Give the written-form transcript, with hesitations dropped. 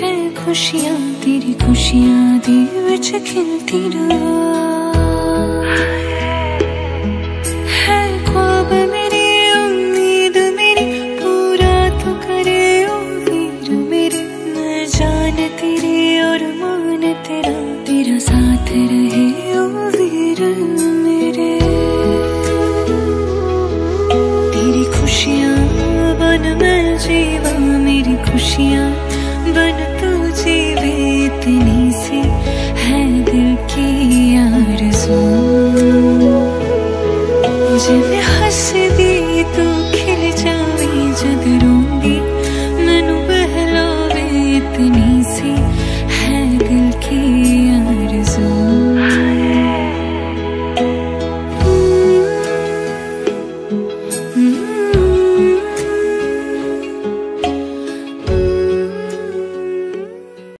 है खुशियाँ तेरी खुशियाँ दी विच खिलती रहा। है ख्वाब मेरी उम्मीद मेरी पूरा तो करे ओ वीर मेरे। मैं जान तेरी और मान तेरा तेरा साथ रहे ओ वीर मेरे। तेरी खुशियाँ बन मैं जीवा मेरी खुशियाँ